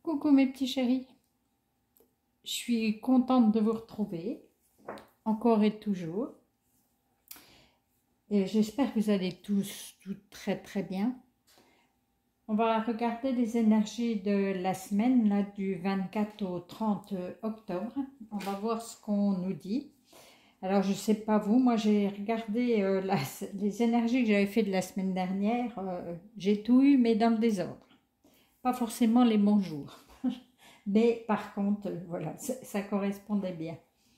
Coucou mes petits chéris, je suis contente de vous retrouver, encore et toujours. Et j'espère que vous allez tous très très bien. On va regarder les énergies de la semaine, là, du 24 au 30 octobre. On va voir ce qu'on nous dit. Alors je ne sais pas vous, moi j'ai regardé les énergies que j'avais fait de la semaine dernière. J'ai tout eu mais dans le désordre. Pas forcément les bons jours. Mais par contre, voilà, ça correspondait bien.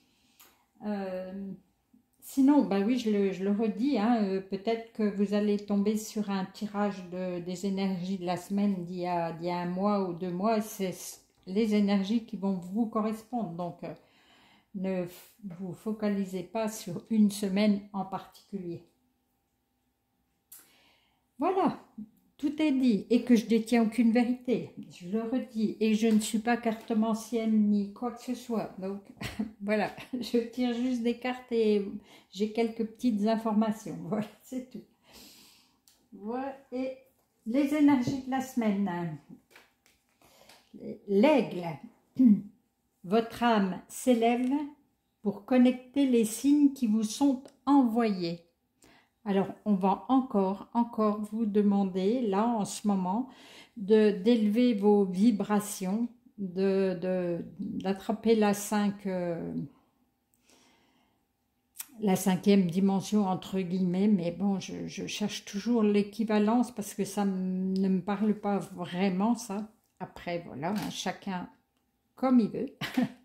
Sinon, bah oui, je le redis, hein, peut-être que vous allez tomber sur un tirage des énergies de la semaine d'il y a 1 mois ou 2 mois. C'est les énergies qui vont vous correspondre. Donc, ne vous focalisez pas sur une semaine en particulier. Voilà. Tout est dit et que je détiens aucune vérité, je le redis, et je ne suis pas cartomancienne ni quoi que ce soit, donc voilà, je tire juste des cartes et j'ai quelques petites informations, voilà, c'est tout. Voilà, et les énergies de la semaine. L'aigle, votre âme s'élève pour connecter les signes qui vous sont envoyés. Alors, on va encore vous demander, là, en ce moment, d'élever vos vibrations, d'attraper la cinquième dimension, entre guillemets, mais bon, je cherche toujours l'équivalence parce que ça ne me parle pas vraiment, ça. Après, voilà, hein, chacun comme il veut.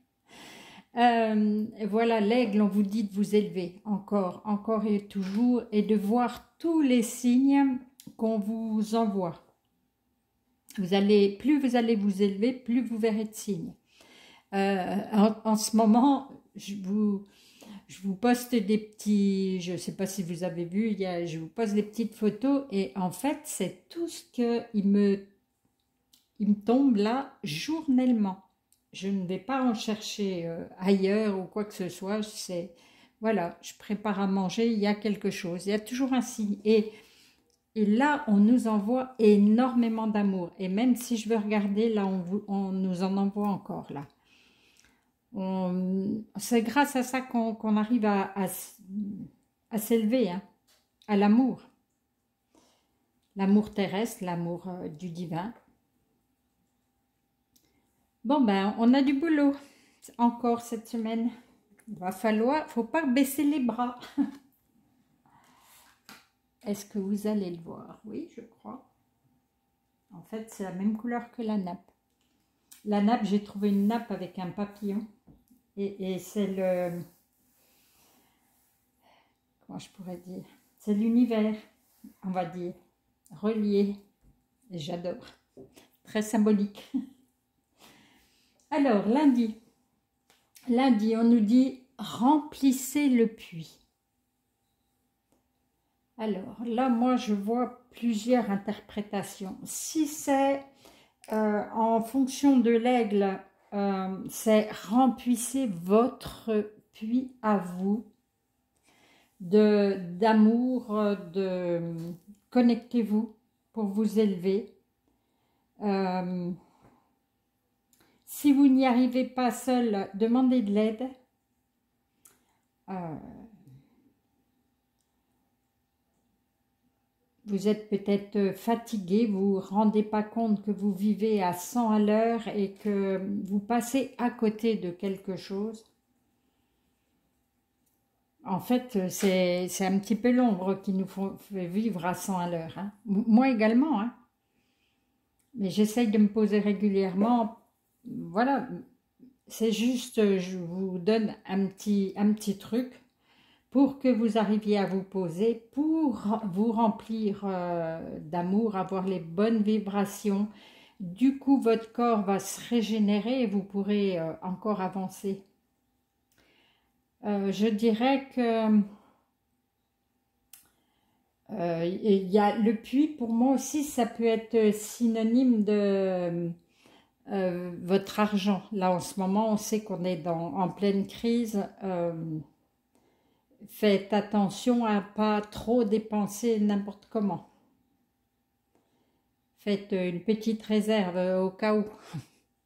Voilà, l'aigle, on vous dit de vous élever encore et toujours, et de voir tous les signes qu'on vous envoie. Plus vous allez vous élever, plus vous verrez de signes. En ce moment, je vous poste des petits, je ne sais pas si vous avez vu, je vous poste des petites photos, et en fait, c'est tout ce qu'il me tombe là, journellement. Je ne vais pas en chercher ailleurs ou quoi que ce soit. Voilà, je prépare à manger, il y a quelque chose. Il y a toujours un signe. Et là, on nous envoie énormément d'amour. Et même si je veux regarder, là, on nous en envoie encore, là. C'est grâce à ça qu'on arrive à s'élever, hein, à l'amour. L'amour terrestre, l'amour du divin. Bon, ben, on a du boulot encore cette semaine. Il va falloir, faut pas baisser les bras. Est-ce que vous allez le voir? Oui, je crois. En fait, c'est la même couleur que la nappe. La nappe, j'ai trouvé une nappe avec un papillon. Et c'est le... Comment je pourrais dire? C'est l'univers, on va dire, relié. Et j'adore. Très symbolique. Alors, lundi, on nous dit « remplissez le puits ». Alors, là, moi, je vois plusieurs interprétations. Si c'est en fonction de l'aigle, c'est « remplissez votre puits à vous » d'amour, connectez-vous pour vous élever. Si vous n'y arrivez pas seul, demandez de l'aide. Vous êtes peut-être fatigué, vous ne vous rendez pas compte que vous vivez à 100 à l'heure et que vous passez à côté de quelque chose. En fait, c'est un petit peu l'ombre qui nous fait vivre à 100 à l'heure. Hein. Moi également, hein. Mais j'essaye de me poser régulièrement. Voilà, c'est juste, je vous donne un petit truc pour que vous arriviez à vous poser, pour vous remplir d'amour, avoir les bonnes vibrations. Du coup, votre corps va se régénérer et vous pourrez encore avancer. Je dirais que il y a le puits, pour moi aussi, ça peut être synonyme de votre argent. Là, en ce moment, on sait qu'on est en pleine crise. Faites attention à ne pas trop dépenser n'importe comment. Faites une petite réserve au cas où.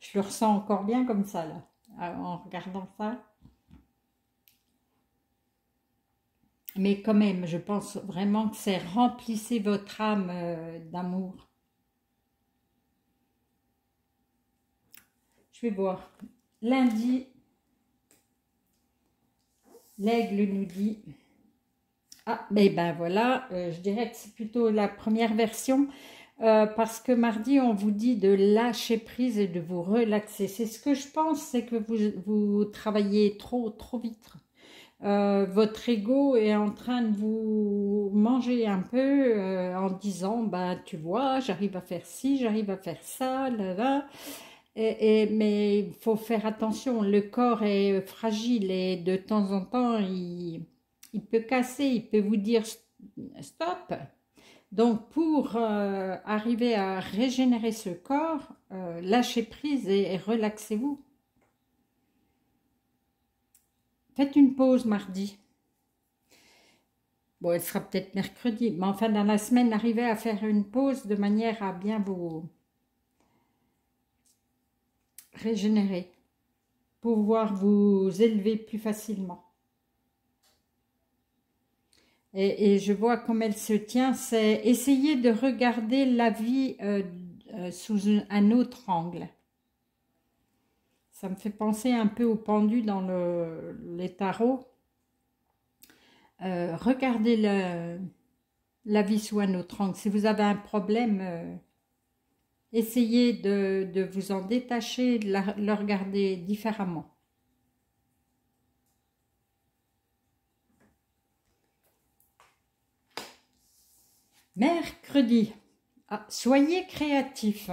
Je le ressens encore bien comme ça, là, en regardant ça. Mais quand même, je pense vraiment que c'est remplissez votre âme d'amour. Je vais voir. Lundi, l'aigle nous dit... Ah, mais ben voilà, je dirais que c'est plutôt la première version. Parce que mardi, on vous dit de lâcher prise et de vous relaxer. C'est ce que je pense, c'est que vous travaillez trop vite. Votre ego est en train de vous manger un peu en disant, ben tu vois, j'arrive à faire ci, j'arrive à faire ça, là, là. Mais il faut faire attention, le corps est fragile et de temps en temps, il peut casser, il peut vous dire stop. Donc, pour arriver à régénérer ce corps, lâchez prise et relaxez-vous. Faites une pause mardi. Bon, elle sera peut-être mercredi, mais enfin, dans la semaine, arrivez à faire une pause de manière à bien vous régénérer, pouvoir vous élever plus facilement. Et je vois comme elle se tient, c'est essayer de regarder la vie sous un autre angle. Ça me fait penser un peu au pendu dans les tarots. Regardez la vie sous un autre angle. Si vous avez un problème, essayez de vous en détacher, de le regarder différemment. Mercredi, soyez créatifs.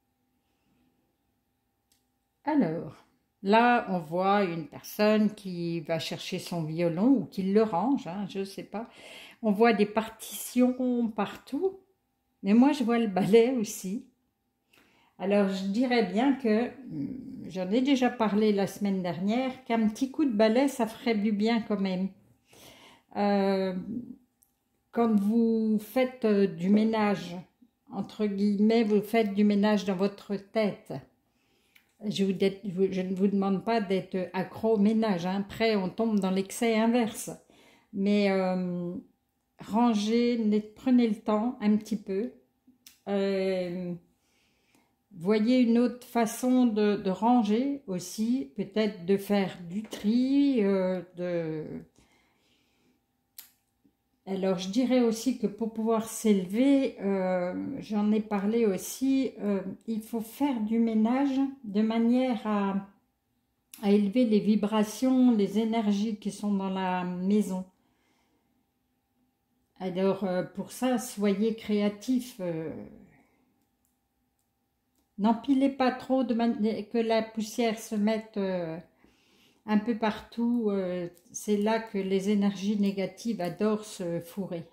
Alors, là, on voit une personne qui va chercher son violon ou qui le range, hein, je ne sais pas. On voit des partitions partout, mais moi, je vois le balai aussi. Alors, je dirais bien que, j'en ai déjà parlé la semaine dernière, qu'un petit coup de balai, ça ferait du bien quand même. Quand vous faites du ménage, entre guillemets, vous faites du ménage dans votre tête. Je ne vous demande pas d'être accro au ménage, hein. Après on tombe dans l'excès inverse. Mais rangez, prenez le temps un petit peu. Voyez une autre façon de ranger aussi, peut-être de faire du tri, Alors, je dirais aussi que pour pouvoir s'élever, j'en ai parlé aussi, il faut faire du ménage de manière à élever les vibrations, les énergies qui sont dans la maison. Alors, pour ça, soyez créatifs. N'empilez pas trop de manière que la poussière se mette un peu partout. C'est là que les énergies négatives adorent se fourrer.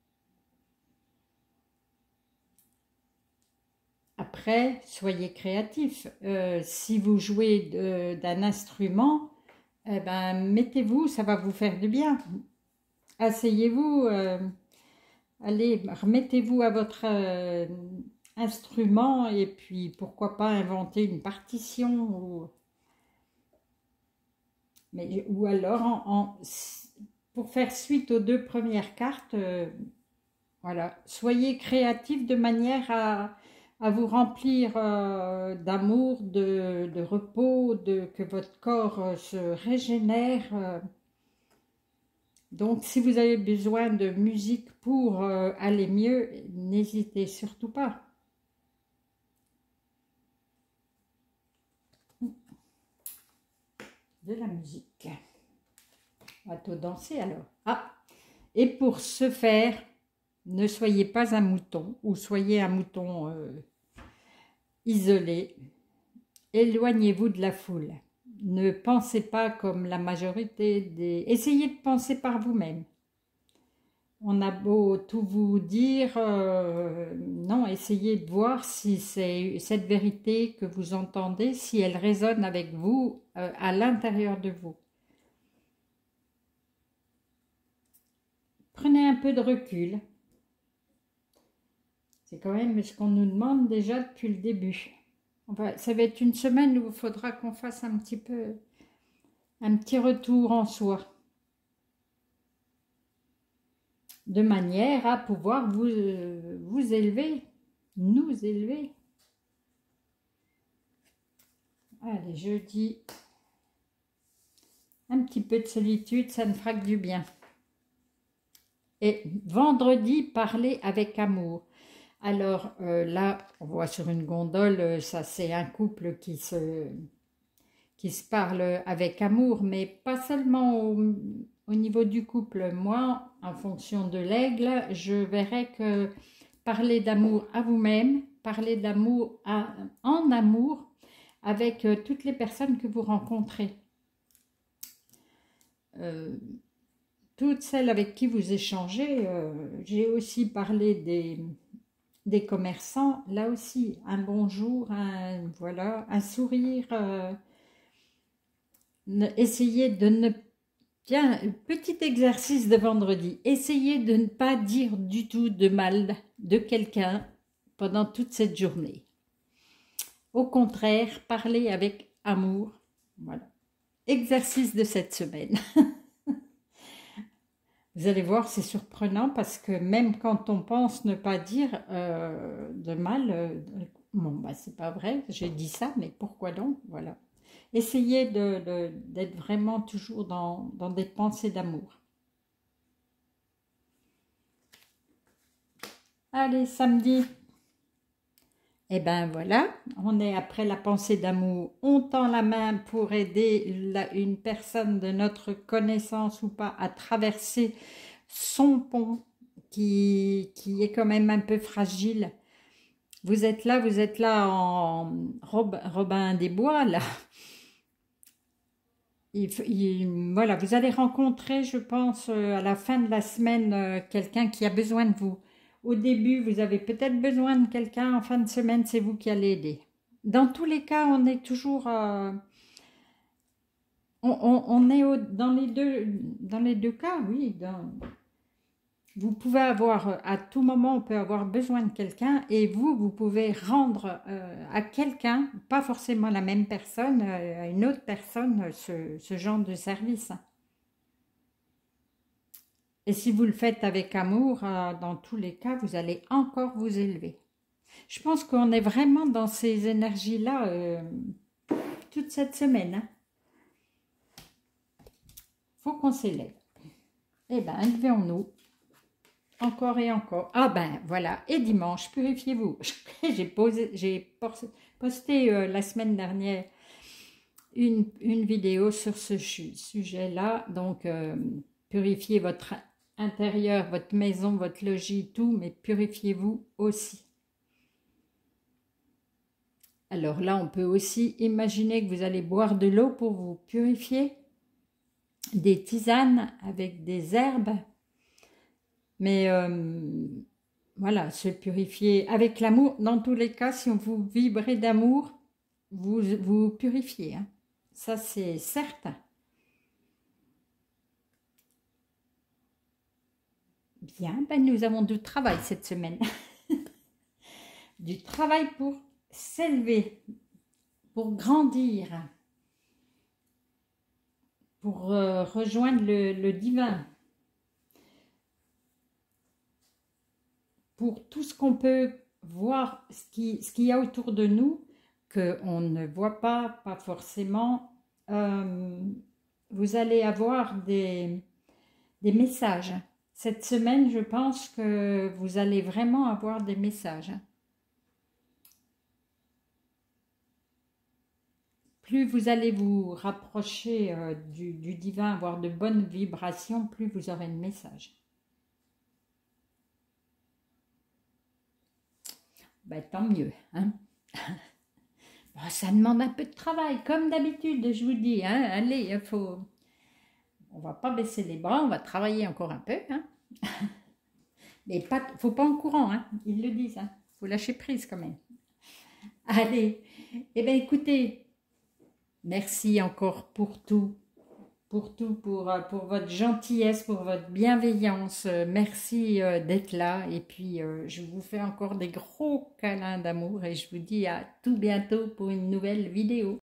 Après, soyez créatifs. Si vous jouez d'un instrument, eh ben, mettez-vous, ça va vous faire du bien. Asseyez-vous, allez, remettez-vous à votre instrument et puis pourquoi pas inventer une partition ou alors pour faire suite aux deux premières cartes, voilà, soyez créatifs de manière à vous remplir d'amour, de repos, que votre corps se régénère. Donc, si vous avez besoin de musique pour aller mieux, n'hésitez surtout pas. De la musique. On va tout danser alors. Et pour ce faire, ne soyez pas un mouton ou soyez un mouton isolé. Éloignez-vous de la foule. Ne pensez pas comme la majorité des... Essayez de penser par vous-même. On a beau tout vous dire, non, essayez de voir si c'est cette vérité que vous entendez, si elle résonne avec vous, à l'intérieur de vous. Prenez un peu de recul. C'est quand même ce qu'on nous demande déjà depuis le début. Ça va être une semaine où il faudra qu'on fasse un petit peu, un petit retour en soi, de manière à pouvoir vous élever, nous élever. Allez, jeudi, un petit peu de solitude, ça ne fera que du bien. Et vendredi, parler avec amour. Alors là, on voit sur une gondole, ça c'est un couple qui se parle avec amour, mais pas seulement au niveau du couple. Moi, en fonction de l'aigle, je verrais que parler d'amour à vous-même, parler d'amour en amour avec toutes les personnes que vous rencontrez. Toutes celles avec qui vous échangez, j'ai aussi parlé des commerçants, là aussi, un bonjour, voilà, un sourire, essayez de ne... Tiens, petit exercice de vendredi, essayez de ne pas dire du tout de mal de quelqu'un pendant toute cette journée. Au contraire, parlez avec amour, voilà. Exercice de cette semaine. Vous allez voir, c'est surprenant parce que même quand on pense ne pas dire de mal, bon, bah, c'est pas vrai, j'ai dit ça, mais pourquoi donc? Voilà. Essayez d'être vraiment toujours dans des pensées d'amour. Allez, samedi. Et ben voilà, on est après la pensée d'amour. On tend la main pour aider une personne de notre connaissance ou pas à traverser son pont qui est quand même un peu fragile. Vous êtes là en Robin des Bois, là. Voilà, vous allez rencontrer, je pense, à la fin de la semaine, quelqu'un qui a besoin de vous. Au début, vous avez peut-être besoin de quelqu'un. En fin de semaine, c'est vous qui allez aider. Dans tous les cas, on est toujours... on est dans les deux cas, oui. Vous pouvez avoir, à tout moment, on peut avoir besoin de quelqu'un et vous pouvez rendre à quelqu'un, pas forcément la même personne, à une autre personne, ce genre de service. Et si vous le faites avec amour, dans tous les cas, vous allez encore vous élever. Je pense qu'on est vraiment dans ces énergies-là toute cette semaine. Faut qu'on s'élève. Eh bien, élevons-nous. Encore et encore. Ah ben, voilà. Et dimanche, purifiez-vous. J'ai posté la semaine dernière une vidéo sur ce sujet-là. Donc, purifiez votre intérieur, votre maison, votre logis, tout, mais purifiez-vous aussi. Alors là, on peut aussi imaginer que vous allez boire de l'eau pour vous purifier, des tisanes avec des herbes, mais voilà, se purifier avec l'amour. Dans tous les cas, si vous vibrez d'amour, vous vous purifiez, hein. Ça, c'est certain. Bien, ben nous avons du travail cette semaine. Du travail pour s'élever, pour grandir, pour rejoindre le divin, pour tout ce qu'on peut voir, ce qu'il y a autour de nous, qu'on ne voit pas forcément. Vous allez avoir des messages. Cette semaine, je pense que vous allez vraiment avoir des messages. Plus vous allez vous rapprocher du divin, avoir de bonnes vibrations, plus vous aurez de messages. Ben, tant mieux, hein. Bon, ça demande un peu de travail, comme d'habitude, je vous dis, hein. Allez, on va pas baisser les bras, on va travailler encore un peu, hein. Mais faut pas en courant, hein. Ils le disent, hein. Faut lâcher prise quand même. Allez, eh bien écoutez, merci encore pour tout, pour tout, pour votre gentillesse, pour votre bienveillance. Merci d'être là. Et puis, je vous fais encore des gros câlins d'amour et je vous dis à tout bientôt pour une nouvelle vidéo.